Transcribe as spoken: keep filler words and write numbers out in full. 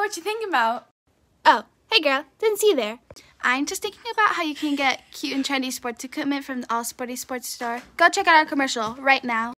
what you thinking about? Oh, hey girl, didn't see you there. I'm just thinking about how you can get cute and trendy sports equipment from the All Sporty-Sports-Store. Go check out our commercial right now.